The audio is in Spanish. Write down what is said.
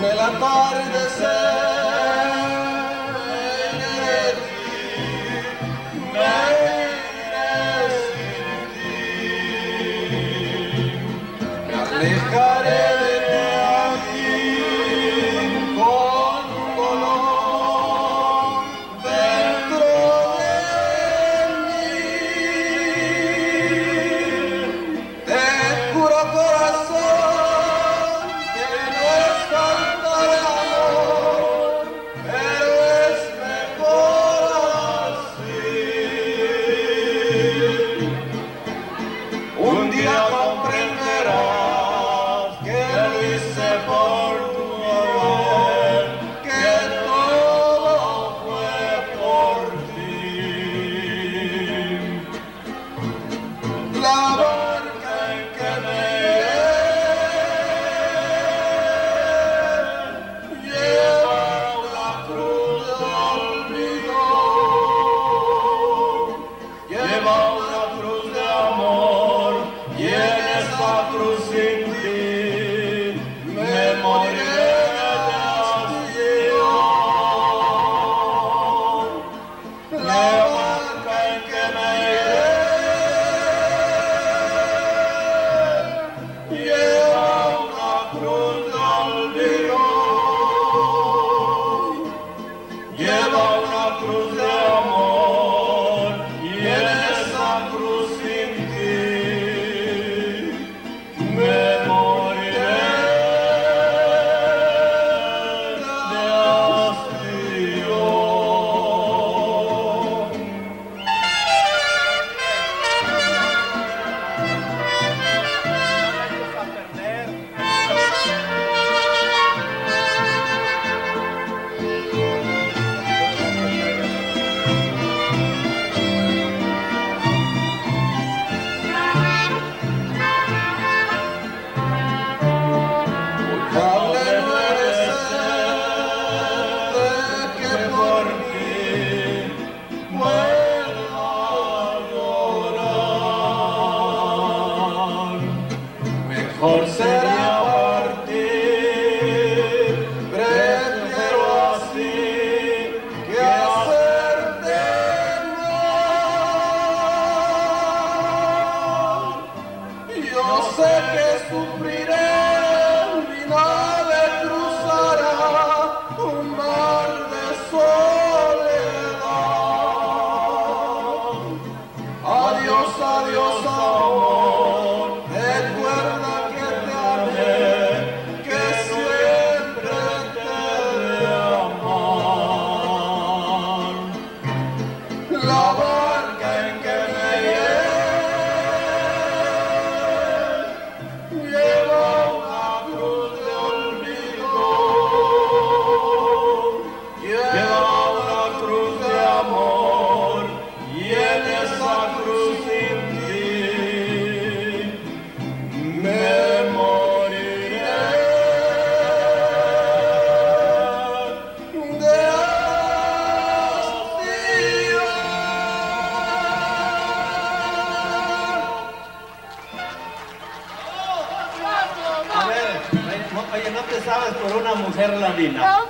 el atardecer me iré sin ti, me alejaré de ti con un dolor dentro de mí. Te juro, corazón, que no es falta de amor, pero es mejor así. Un día comprenderás que lo hice por tu amor, que todo fue por ti. La barca en que me iré lleva una cruz de olvido, lleva una cruz de amor, y en esa cruz sin ti me moriré de hastío. La barca en que me iré lleva una cruz de olvido, lleva una cruz de amor, y en esa cruz sin ti me moriré de hastío. Culpable no eres de que por mí vuelva a llorar. Mejor sería partir, prefiero así que hacerte mal. Yo sé que sufriré, mi nave cruzará un mar de soledad. Adiós, adiós, amor, recuerda que te amé, que siempre te he de amar. La barca en que me iré lleva una cruz de olvido, lleva una cruz de amor, y en esa cruz sin ti me moriré de hastío. A ver, oye, ¿no te sabes por una mujer ladina?